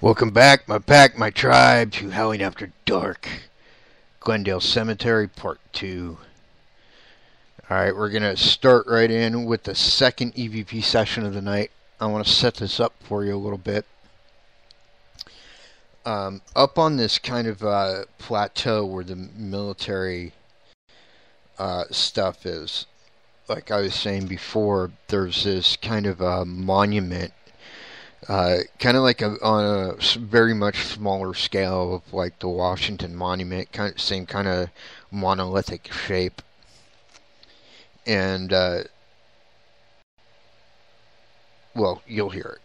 Welcome back, my pack, my tribe, to Howling After Dark. Glendale Cemetery, Part 2. Alright, we're going to start right in with the second EVP session of the night. I want to set this up for you a little bit. Up on this kind of plateau where the military stuff is, like I was saying before, there's this kind of a monument. Kind of like on a very much smaller scale of like the Washington Monument, same kind of monolithic shape. And, well, you'll hear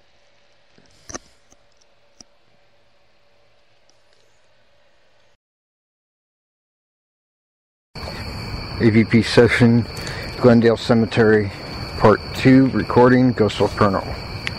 it. AVP session, Glendale Cemetery, Part 2, recording, Ghost of Paranormal.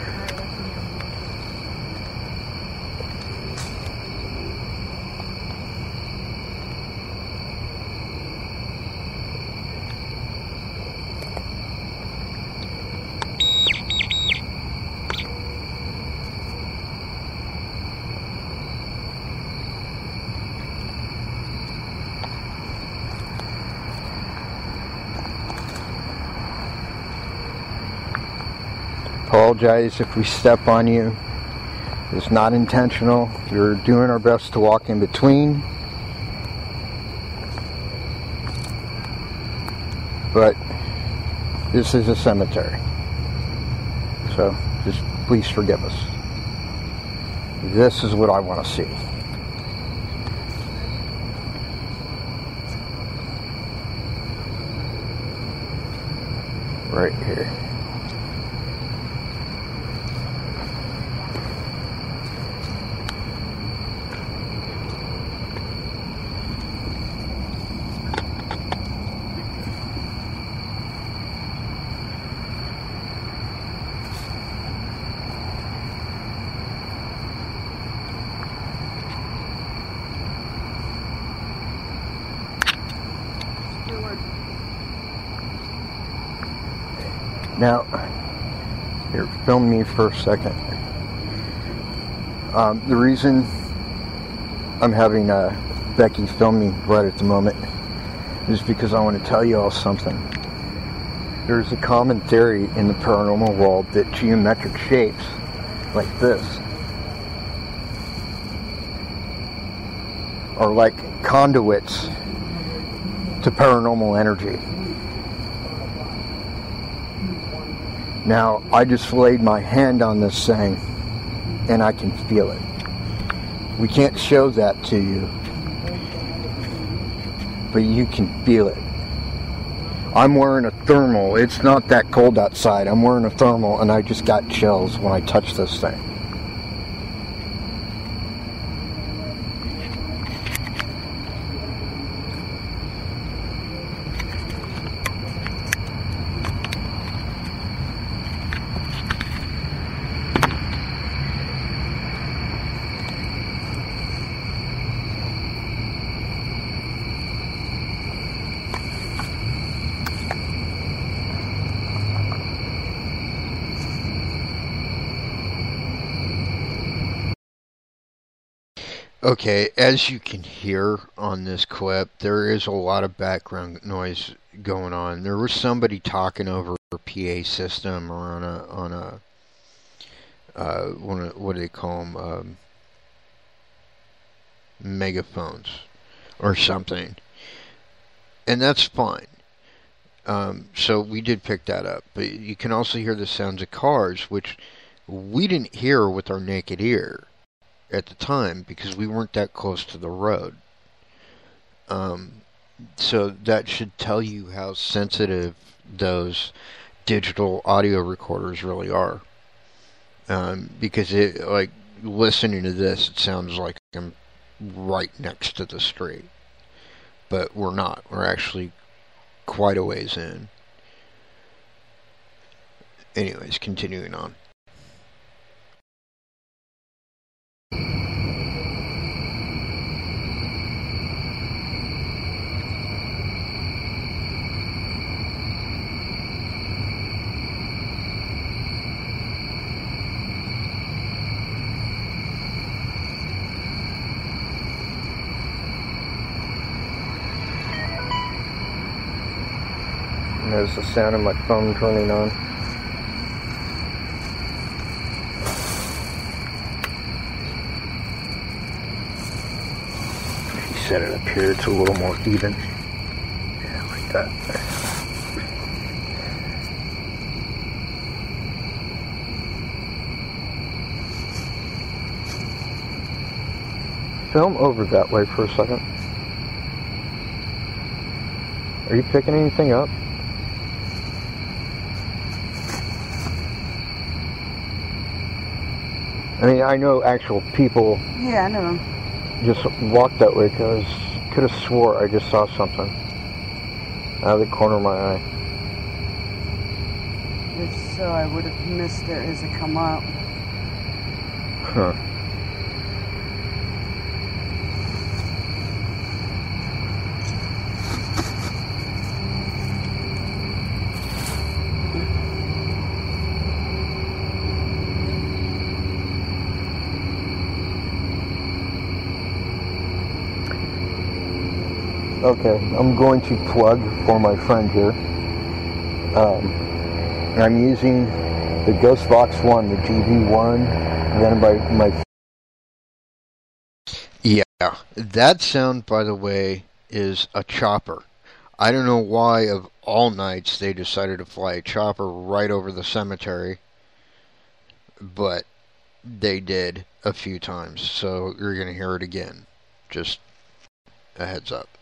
Apologize if we step on you. It's not intentional. We're doing our best to walk in between. But this is a cemetery. So just please forgive us. This is what I want to see. Right here. Now, here, film me for a second. The reason I'm having Becky film me right at the moment is because I want to tell you all something. There's a common theory in the paranormal world that geometric shapes, like this, are like conduits to paranormal energy. Now, I just laid my hand on this thing, and I can feel it. We can't show that to you, but you can feel it. I'm wearing a thermal. It's not that cold outside. I'm wearing a thermal, and I just got chills when I touched this thing. Okay, as you can hear on this clip, there is a lot of background noise going on. There was somebody talking over a PA system or what do they call them? Megaphones or something. And that's fine. So we did pick that up. But you can also hear the sounds of cars, which we didn't hear with our naked ear at the time because we weren't that close to the road. So that should tell you how sensitive those digital audio recorders really are. Because it, like, listening to this, it sounds like I'm right next to the street. But we're not. We're actually quite a ways in. Anyways, continuing on. is the sound of my phone turning on. If you set it up here, it's a little more even. Yeah, like that. Film over that way for a second. Are you picking anything up? I mean, I know actual people. Yeah, I know. Just walked that way because could have swore I just saw something out of the corner of my eye. If so, I would have missed it as it come up. Huh. Okay, I'm going to plug for my friend here. I'm using the Ghost Vox 1, the GB1, then by my... Yeah, that sound, by the way, is a chopper. I don't know why of all nights they decided to fly a chopper right over the cemetery, but they did a few times, so you're going to hear it again. Just a heads up.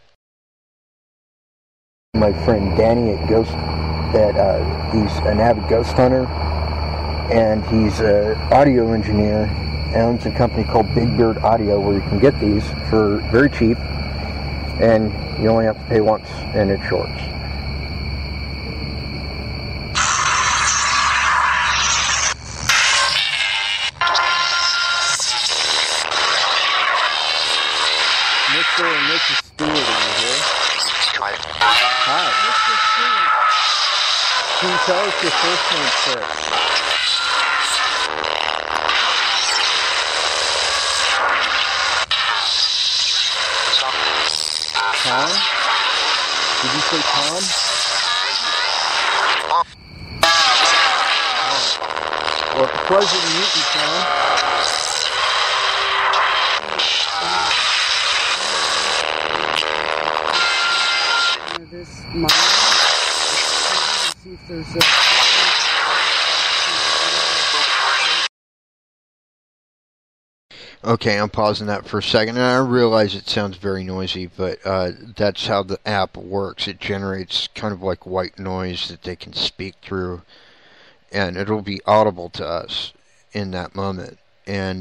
My friend Danny at he's an avid ghost hunter, and he's an audio engineer, owns a company called Big Beard Audio where you can get these for very cheap, and you only have to pay once, and it's yours. Mr. and Mrs. Stewart, are you here? Hi. Mr. Stewart. Can you tell us your first name first? Tom? Did you say Tom? Well, it's a pleasure to meet you, Tom. This mine. See if there's a... Okay, I'm pausing that for a second, and I realize it sounds very noisy, but that's how the app works. It generates kind of like white noise that they can speak through, and it'll be audible to us in that moment. And,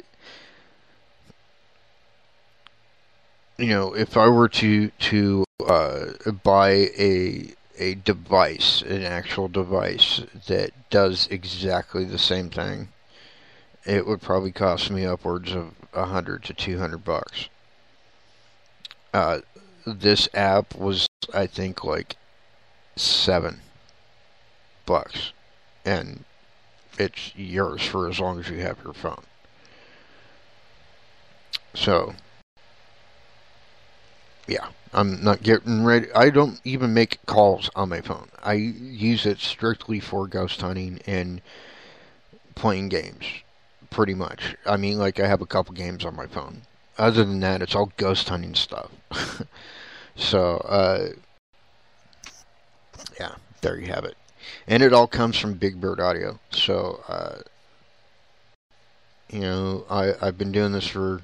you know, if I were to buy a device, an actual device that does exactly the same thing, it would probably cost me upwards of $100 to $200. This app was, I think, like $7, and it's yours for as long as you have your phone. So, yeah, I'm not getting ready. I don't even make calls on my phone. I use it strictly for ghost hunting and playing games. Pretty much. I mean, like, I have a couple games on my phone. Other than that, it's all ghost hunting stuff. So, yeah, there you have it. And it all comes from Big Bird Audio. So, you know, I've been doing this for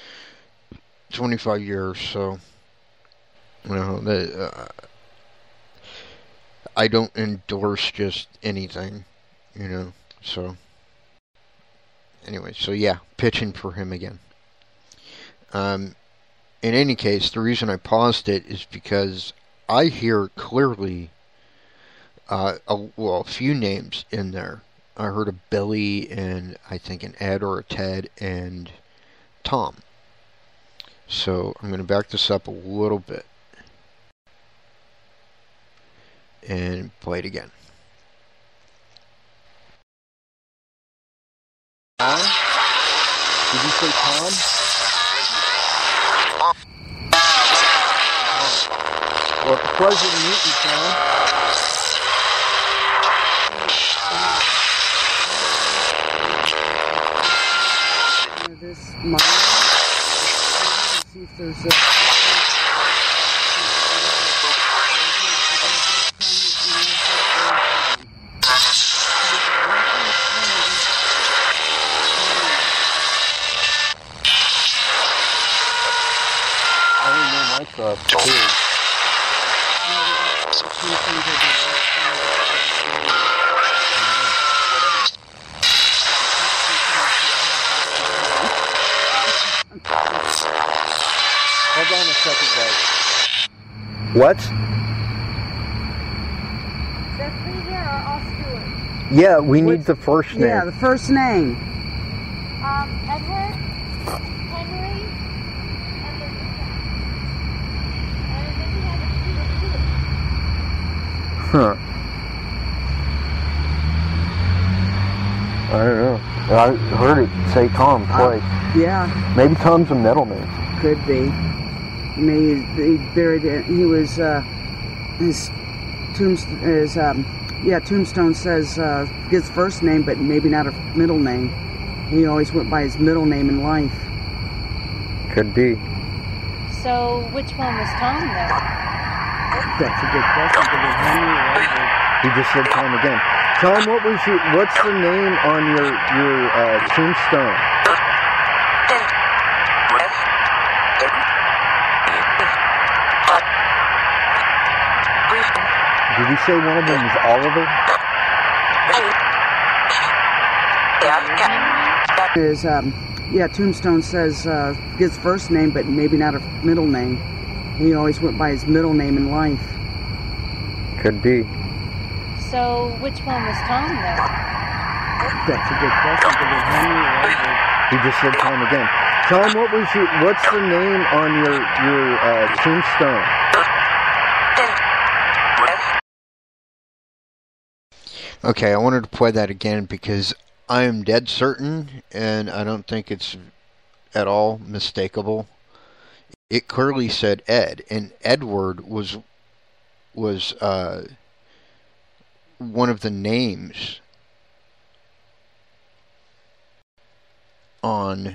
25 years, so, you know, I don't endorse just anything, you know, so... Anyway, so yeah, pitching for him again. In any case, the reason I paused it is because I hear clearly a few names in there. I heard a Billy and I think an Ed or a Ted and Tom. So I'm going to back this up a little bit and play it again. Tom? Did you say Tom? Well, it's a pleasure to meet you, Tom. this mine. See if there's a... Too. Hold on a second, guys. What? Is that free here or all Stewart? Yeah, we need the first name. Yeah, the first name. Edward, Henry, and then we have a Stewart too. Huh. I don't know. I heard it say Tom twice. Yeah, Maybe Tom's a middle name. could be. Maybe he buried it. He was his tombstone says his first name, but maybe not a middle name. He always went by his middle name in life. Could be. So, which one was Tom then? That's a good question. Did it Henry or Edward? He just said Tom again. Tom, what's the name on your tombstone? Did he say one of them was Oliver? His tombstone says his first name, but maybe not a middle name. He always went by his middle name in life. Could be. So, which one was Tom then? That's a good question. Did it Henry or Edward? He just said Tom again. Tom, what's the name on your tombstone? Okay, I wanted to play that again because I am dead certain, and I don't think it's at all mistakable. It clearly said Ed, and Edward was one of the names on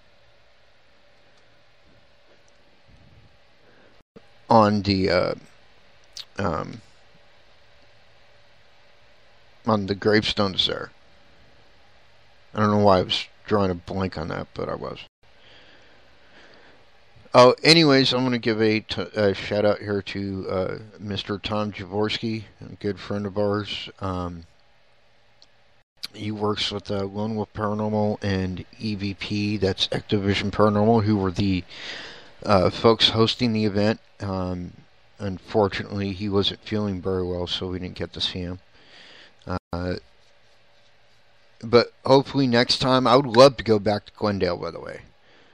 the gravestones there. I don't know why I was drawing a blank on that, but I was. Oh, anyways, I'm going to give a shout out here to Mr. Tom Jaworski, a good friend of ours. He works with Lone Wolf Paranormal and EVP, that's Activision Paranormal, who were the folks hosting the event. Unfortunately, he wasn't feeling very well, so we didn't get to see him. But hopefully next time, I would love to go back to Glendale, by the way.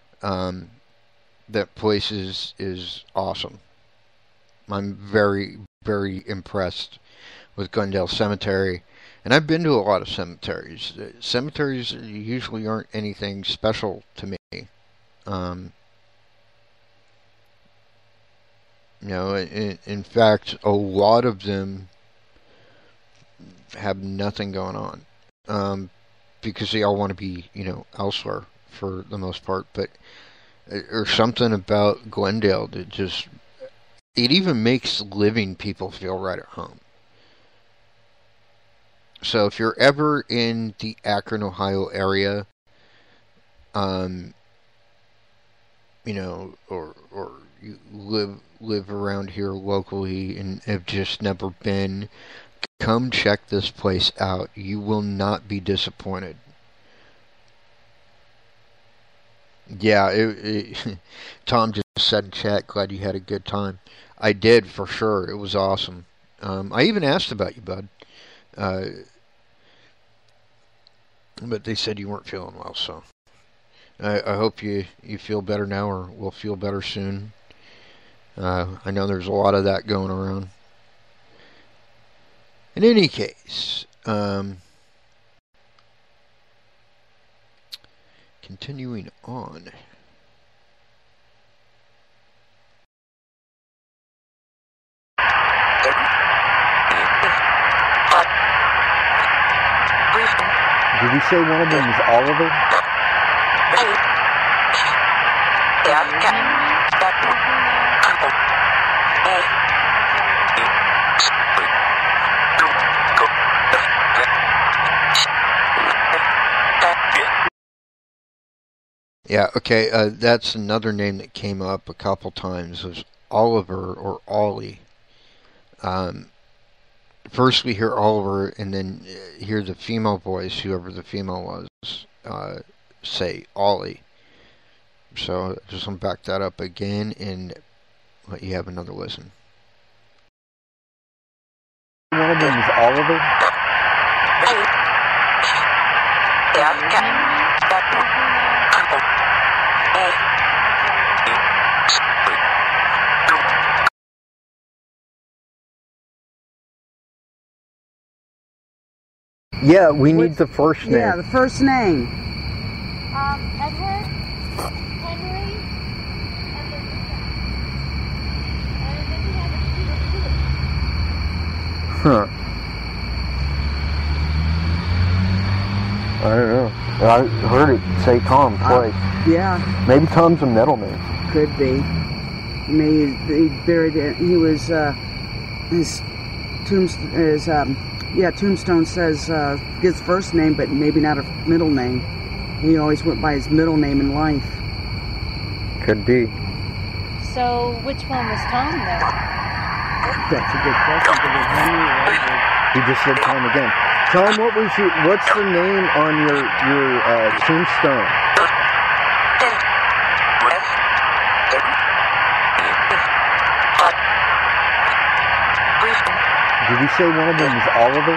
That place is awesome. I'm very, very impressed with Glendale Cemetery. And I've been to a lot of cemeteries. Cemeteries usually aren't anything special to me. In fact, a lot of them have nothing going on. Because they all want to be, elsewhere for the most part. But or something about Glendale that it even makes living people feel right at home. So if you're ever in the Akron, Ohio area, or you live around here locally and have just never been, come check this place out. You will not be disappointed. Yeah, Tom just said in chat, glad you had a good time. I did, for sure. It was awesome. I even asked about you, bud. But they said you weren't feeling well, so I hope you feel better now, or will feel better soon. I know there's a lot of that going around. In any case, continuing on. Did he say one of them was Oliver? Yeah, okay, that's another name that came up a couple times, was Oliver or Ollie. First we hear Oliver, and then hear the female voice, whoever the female was, say Ollie. So I just want to back that up again and let you have another listen. One of them is Oliver. Yeah, we need the first name. Yeah, the first name. Edward, Henry, and then we have a Huh. I don't know. I heard it say Tom twice. Yeah, Maybe Tom's a middle name. could be. Maybe he buried it. He was his tombstone says his first name, but maybe not a middle name. He always went by his middle name in life. Could be. So, which one was Tom, though? That's a good question. Was it Henry or Edward? He just said Tom again. Tom, what's the name on your tombstone? Did you say one of them is Oliver?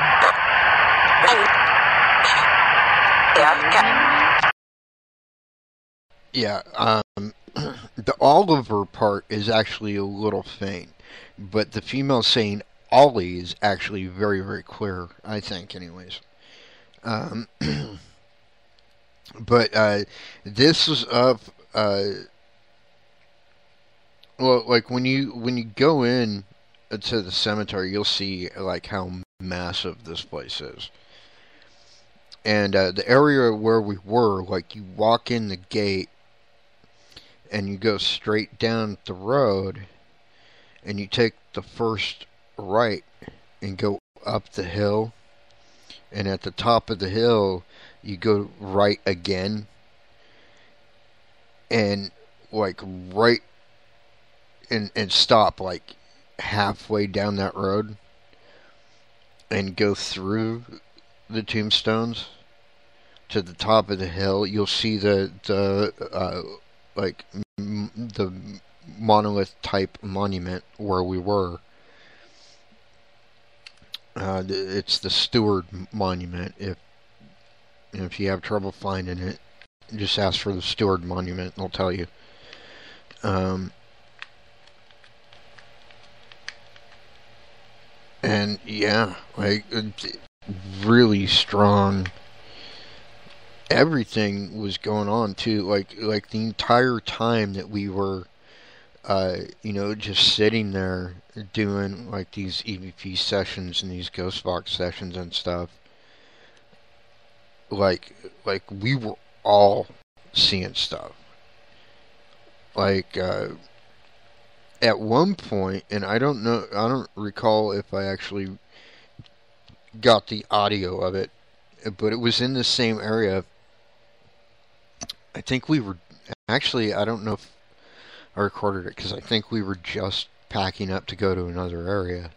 Yeah, the Oliver part is actually a little faint, but the female saying Ollie is actually very, very clear, I think, anyways. But this is up, well, like when you go in to the cemetery, you'll see like how massive this place is. And the area where we were, like you walk in the gate and you go straight down the road and you take the first right and go up the hill, and at the top of the hill you go right again, and like right and stop like halfway down that road and go through the tombstones to the top of the hill. You'll see the monolith type monument where we were. It's the Steward Monument. If you have trouble finding it, just ask for the Steward Monument and they'll tell you. And yeah, like really strong. Everything was going on too. Like the entire time that we were, just sitting there doing like these EVP sessions and these ghost box sessions and stuff. Like we were all seeing stuff. Like at one point, and I don't recall if I actually got the audio of it, but it was in the same area. I think we were actually, I don't know if I recorded it because I think we were just packing up to go to another area.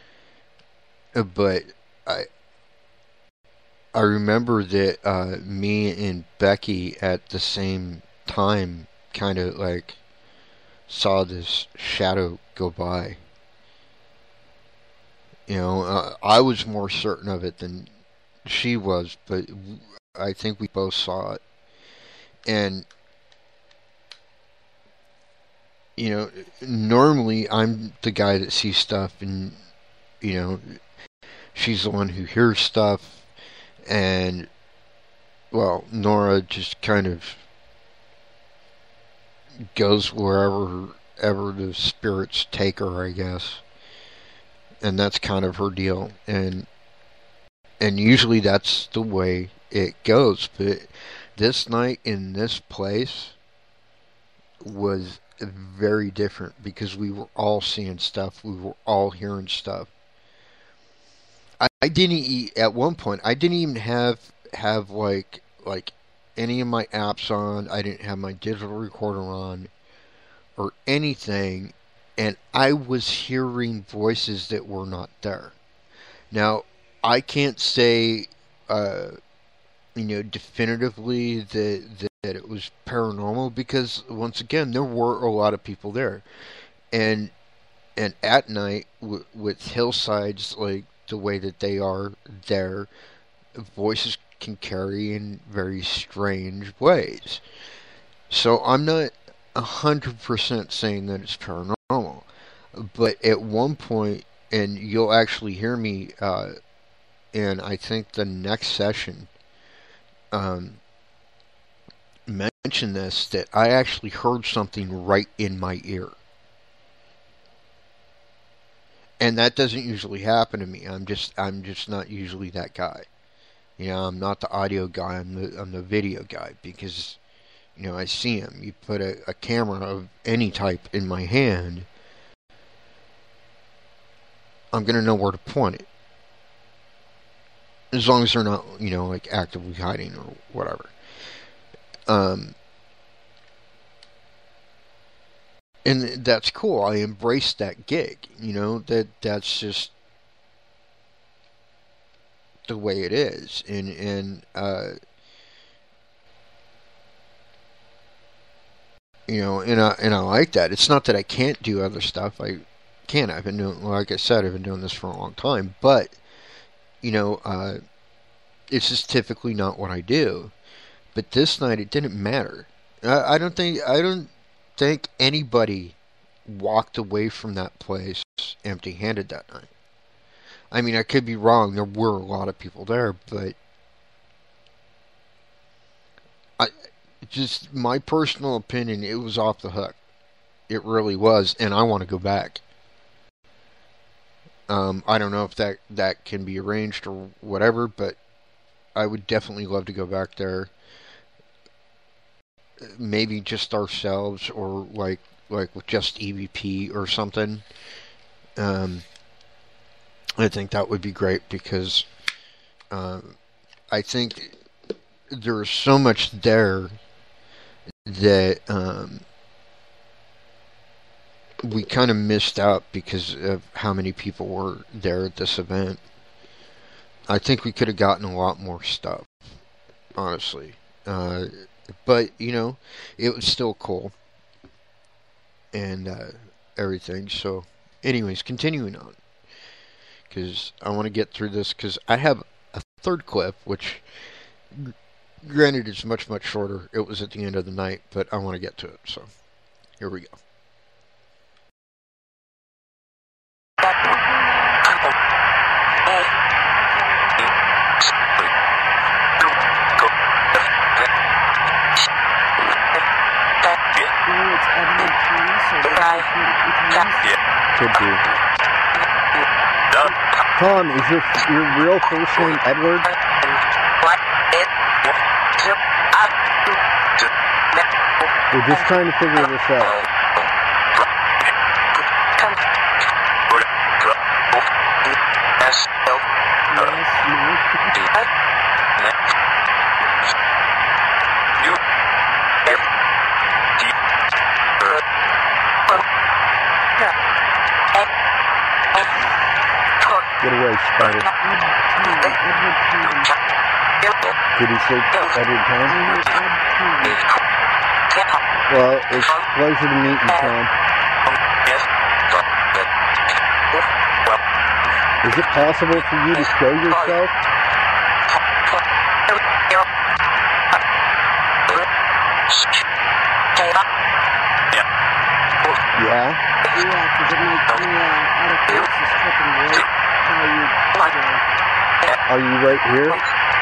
But I remember that me and Becky at the same time kind of like saw this shadow go by. I was more certain of it than she was, but I think we both saw it. And normally I'm the guy that sees stuff, and she's the one who hears stuff, and well, Nora just kind of goes wherever the spirits take her, I guess. And that's kind of her deal. And usually that's the way it goes. But this night in this place, was very different because we were all seeing stuff, we were all hearing stuff. I didn't at one point. I didn't even have like any of my apps on. I didn't have my digital recorder on or anything, and I was hearing voices that were not there. Now, I can't say, definitively that it was paranormal because once again, there were a lot of people there, and at night with hillsides like the way that they are there, voices can carry in very strange ways. So I'm not 100% saying that it's paranormal, but at one point, and you'll actually hear me in I think the next session um, mention this, that I actually heard something right in my ear. And that doesn't usually happen to me. I'm just not usually that guy. I'm not the audio guy. I'm the video guy because I see him. You put a camera of any type in my hand, I'm gonna know where to point it. As long as they're not like actively hiding or whatever. And that's cool. I embraced that gig. That's just the way it is. And I like that. It's not that I can't do other stuff. I can. I've been doing, like I said, I've been doing this for a long time. But it's just typically not what I do. But this night it didn't matter. I don't think anybody walked away from that place empty-handed that night. I mean, I could be wrong. There were a lot of people there, but just my personal opinion, it was off the hook. It really was, and I want to go back. I don't know if that can be arranged or whatever, but I would definitely love to go back there. Maybe just ourselves, or like with just EVP or something. I think that would be great because I think there's so much there that we kind of missed out because of how many people were there at this event. I think we could have gotten a lot more stuff, honestly. But, it was still cool. And everything. So, anyways, continuing on. Because I want to get through this because I have a third clip, which, granted, is much, much shorter. It was at the end of the night, but I want to get to it. So, here we go. Could be. Tom, is your real first name Edward? We're just trying to figure this out. Get away, Spider. Did he say Edward Tom? Well, it's a pleasure to meet you, Tom. Is it possible for you to show yourself? Yeah? Yeah, because it makes me out of focus is tripping right how you Are you right here?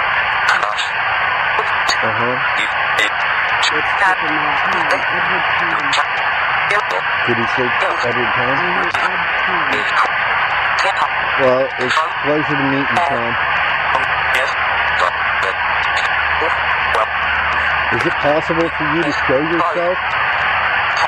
Uh-huh. It's tripping me out. Edward Tom. Did he say Edward Tom? Ed Tom. Well, it's a pleasure to meet you, Tom. Is it possible for you to show yourself?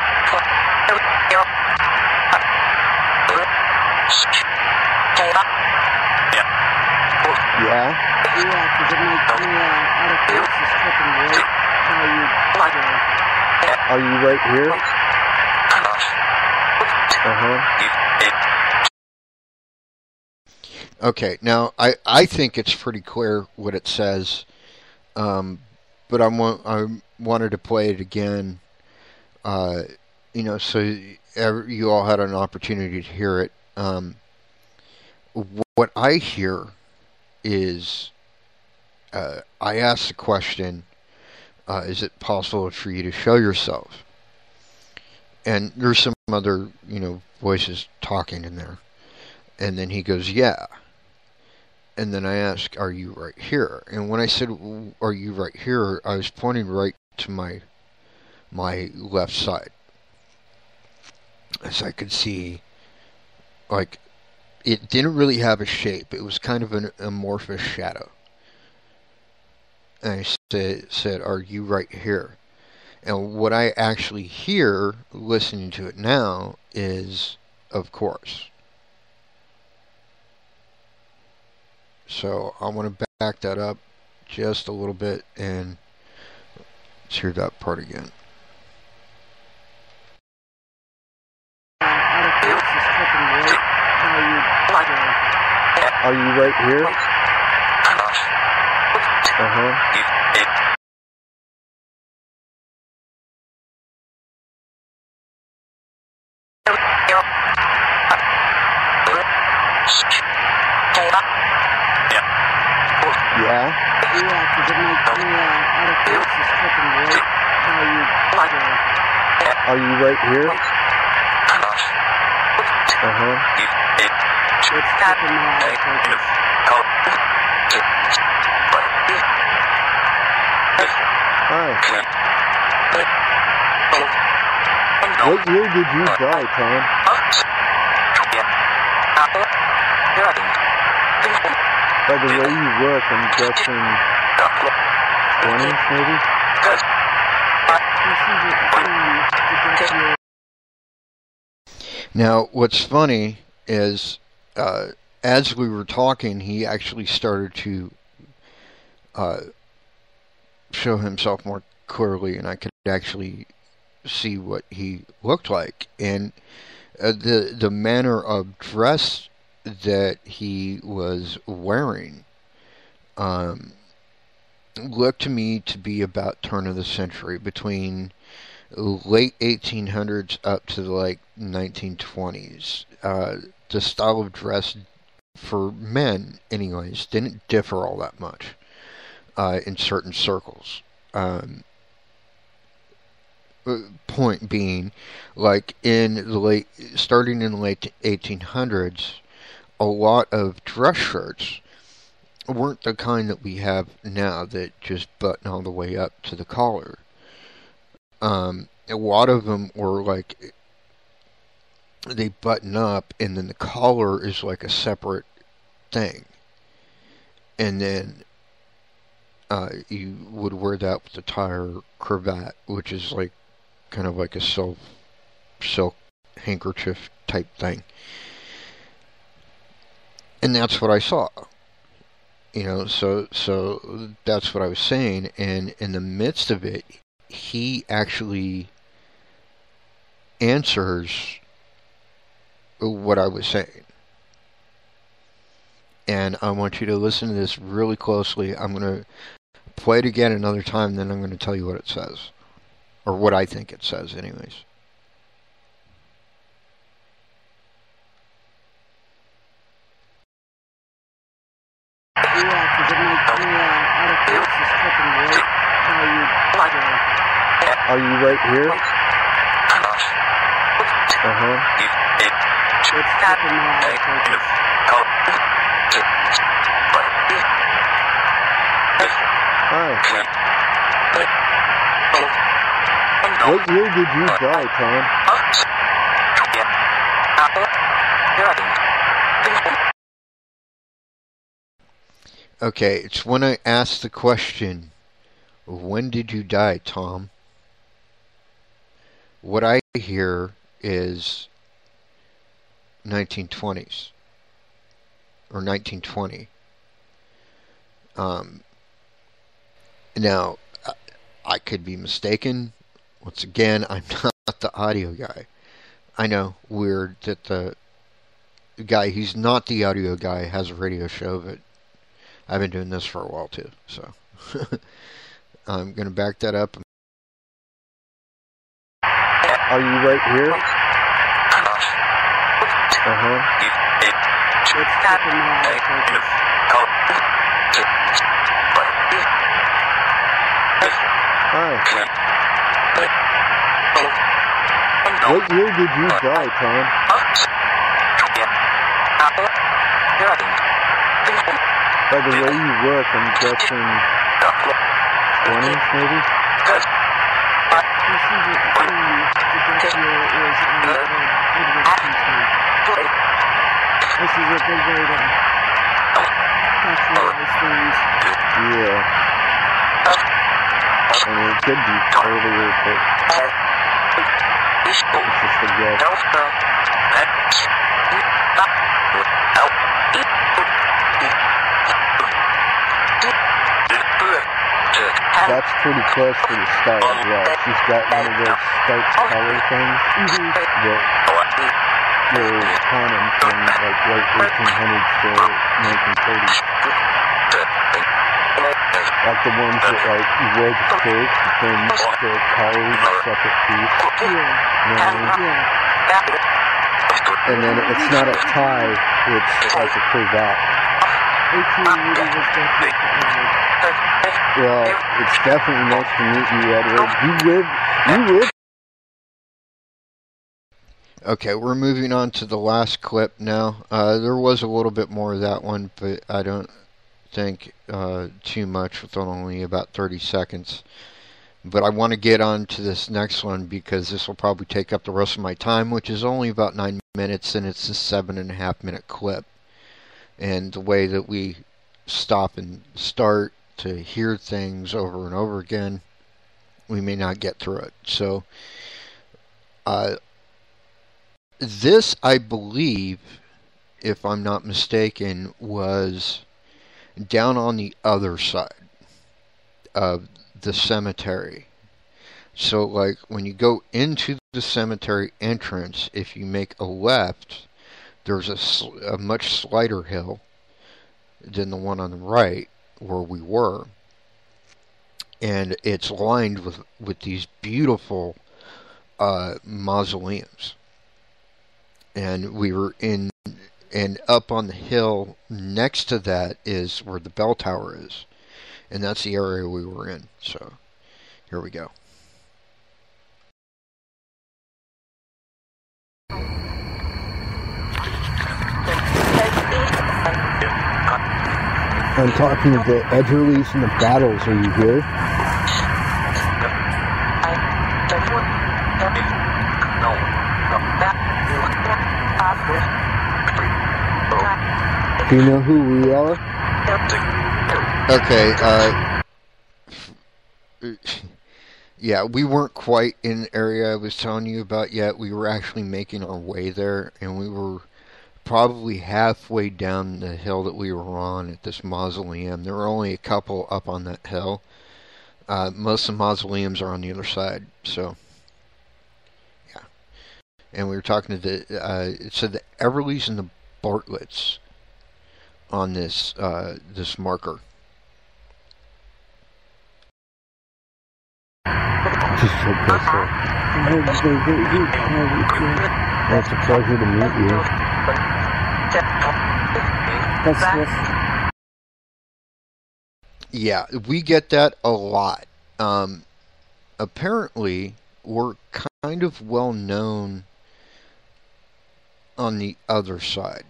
Yeah? Yeah, because my autofocus is tripping right how you Are you right here? Uh-huh. Okay, now I think it's pretty clear what it says, but I wanted to play it again, uh, so you all had an opportunity to hear it. What I hear is I asked the question, is it possible for you to show yourself? And there's some other, voices talking in there. And then he goes, yeah. And then I asked, are you right here? And when I said, are you right here, I was pointing right to my left side. As I could see, like, it didn't really have a shape. It was kind of an amorphous shadow. And I said, are you right here? And what I actually hear, listening to it now, is, of course. So I want to back that up just a little bit and let's hear that part again. Are you right here? Uh-huh. Yeah? Yeah, because my autofocus is tripping right how you Are you right here? Uh-huh. It's tripping my autofocus. Hi. What year did you die, Tom? By the way you look, I'm guessing 20s, maybe? Now, what's funny is, as we were talking, he actually started to show himself more clearly, and I could actually see what he looked like. And the manner of dress that he was wearing looked to me to be about turn of the century, between late 1800s up to the like 1920s. The style of dress for men, anyways, didn't differ all that much in certain circles. Point being, like starting in the late 1800s, a lot of dress shirts weren't the kind that we have now that just button all the way up to the collar. A lot of them were like, they button up and then the collar is like a separate thing. And then you would wear that with a tie or cravat, which is like kind of like a silk handkerchief type thing. And that's what I saw. So that's what I was saying. And in the midst of it, he actually answers what I was saying. And I want you to listen to this really closely. I'm going to play it again another time, then I'm going to tell you what it says. Or what I think it says, anyways. Yeah, because my autofocus is tripping right how you Are you right here? Uh-huh. It's tripping my autofocus. Hi. What year did you die, Tom? Okay, it's when I asked the question, when did you die, Tom? What I hear is 1920s or 1920. Now, I could be mistaken. Once again, I'm not the audio guy. I know, weird that the guy who's not the audio guy has a radio show, but I've been doing this for a while too, so I'm going to back that up. Are you right here? It's tapping my focus. Hi. What year did you die, Tom? By the way you look, I'm guessing 20s maybe? This is the death year is this is a big way to capitalize things. Yeah. I mean, it could be earlier, but it's just a guess. That's pretty close to the start, yeah. She's got one of those starch color things that were common from like late 1800s to 1930s. Like the ones that like you wear the skirt, then the collar is a separate piece. And then it's not a tie, it's like a cravat. 1880 was definitely. Well, it's definitely nice to meet you, Edward. You live. Okay, we're moving on to the last clip now. There was a little bit more of that one, but I don't think too much with only about 30 seconds. But I want to get on to this next one because this will probably take up the rest of my time, which is only about 9 minutes, and it's a 7.5 minute clip. And the way that we stop and start to hear things over and over again, we may not get through it. So, this, I believe, if I'm not mistaken, was down on the other side of the cemetery. So, like, when you go into the cemetery entrance, if you make a left, there's a much slighter hill than the one on the right where we were, and it's lined with these beautiful mausoleums. And we were in, and up on the hill next to that is where the bell tower is, and that's the area we were in. So here we go. I'm talking of the Edgerleys and the Battles. Are you here? Do you know who we are? Okay, yeah, we weren't quite in the area I was telling you about yet. We were actually making our way there, and we were probably halfway down the hill that we were on at this mausoleum. There were only a couple up on that hill. Most of the mausoleums are on the other side, so yeah. And we were talking to it said the Everleys and the Bartletts on this this marker. Just so beautiful. It's a pleasure to meet you. Yeah, we get that a lot. Apparently, we're kind of well known on the other side.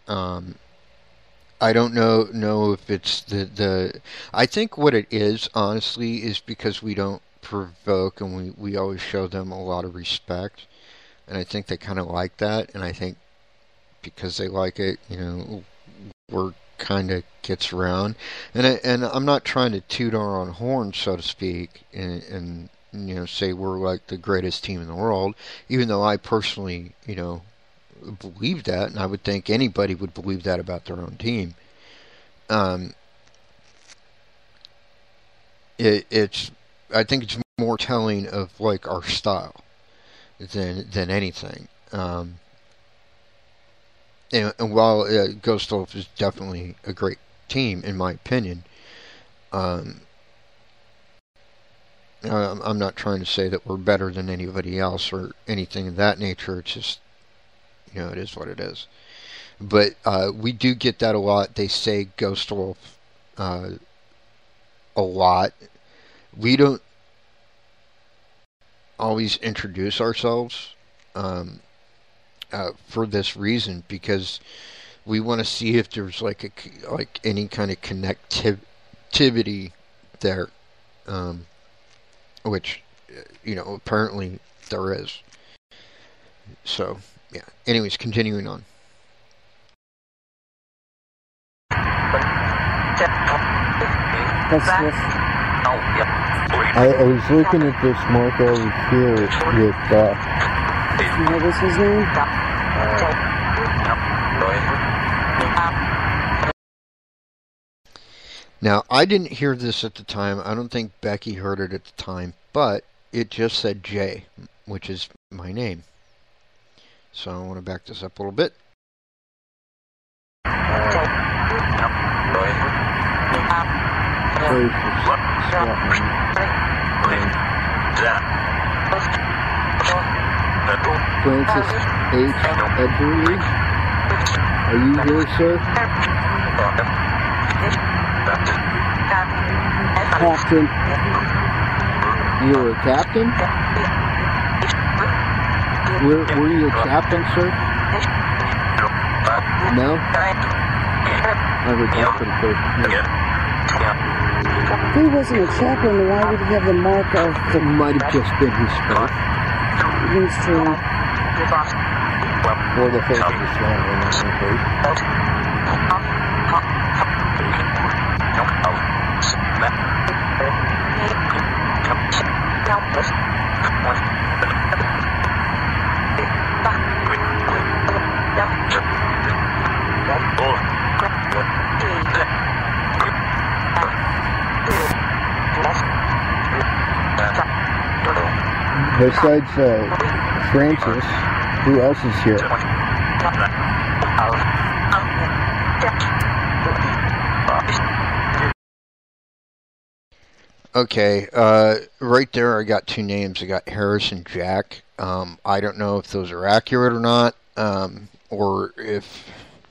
I don't know if it's the I think what it is, honestly, is because we don't provoke and we always show them a lot of respect. And I think they kind of like that. And I think because they like it, you know, we're kind of gets around. And I'm not trying to toot our own horn, so to speak, and you know, say we're like the greatest team in the world, even though I personally, you know, believe that, and I would think anybody would believe that about their own team. I think it's more telling of like our style than anything. And while Ghost Wolf is definitely a great team in my opinion, I'm not trying to say that we're better than anybody else or anything of that nature. It's just, it is what it is. But we do get that a lot. They say Ghost Wolf a lot. We don't always introduce ourselves for this reason, because we want to see if there's like any kind of connectivity there, which apparently there is. So yeah. Anyways, continuing on. That's this. I was looking at this mark over here with, What was his name? Now, I didn't hear this at the time. I don't think Becky heard it at the time, but it just said Jay, which is my name. So I want to back this up a little bit. Francis H. Edgerly. Are you here, sir? Captain. You're a captain? Were you a captain, sir? No? I heard that pretty clear. If he wasn't a chaplain, why would he have the mark of the... It might have just been his spot. Means to... Or the face of Islam in that case. Besides Francis, who else is here? Okay, right there I got two names. I got Harris and Jack. I don't know if those are accurate or not, or if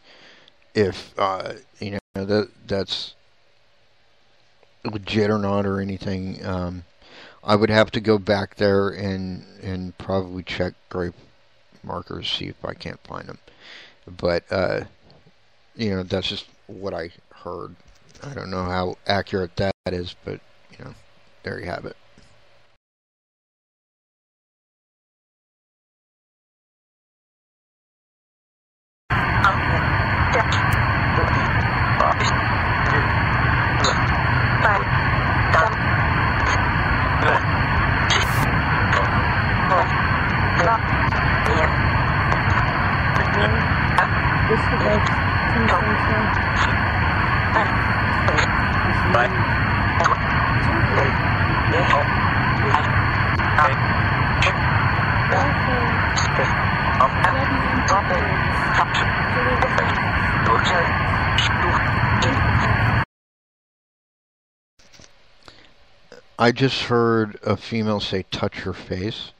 that's legit or not or anything. I would have to go back there and probably check grave markers, see if I can't find them. But that's just what I heard. I don't know how accurate that is, but there you have it. I just heard a female say, "Touch your face."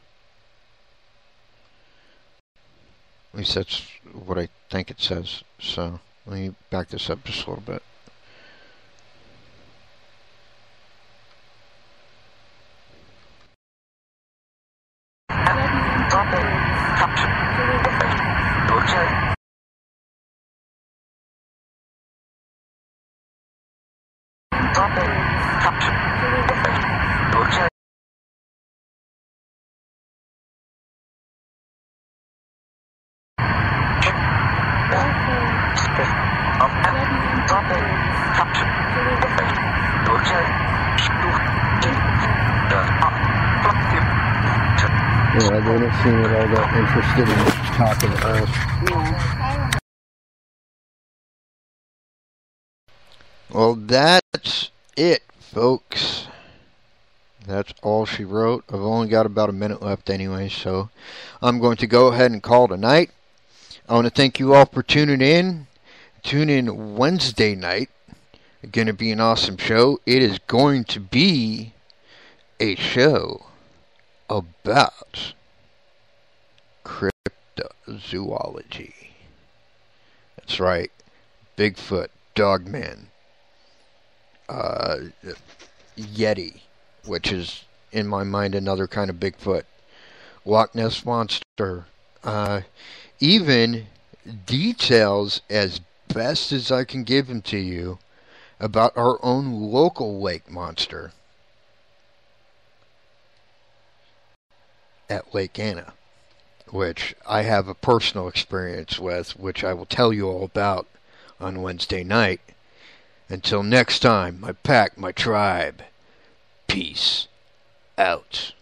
At least that's what I think it says. So let me back this up just a little bit. Yeah, they don't seem at all that interested in talking to us. Yeah. Well, that's it, folks. That's all she wrote. I've only got about a minute left anyway, so I'm going to go ahead and call tonight. I want to thank you all for tuning in. Tune in Wednesday night. It's going to be an awesome show. It is going to be a show about cryptozoology. That's right. Bigfoot, Dogman, Yeti, which is, in my mind, another kind of Bigfoot, Loch Ness Monster, even details as best as I can give them to you about our own local lake monster at Lake Anna, which I have a personal experience with, which I will tell you all about on Wednesday night. Until next time, my pack, my tribe, peace out.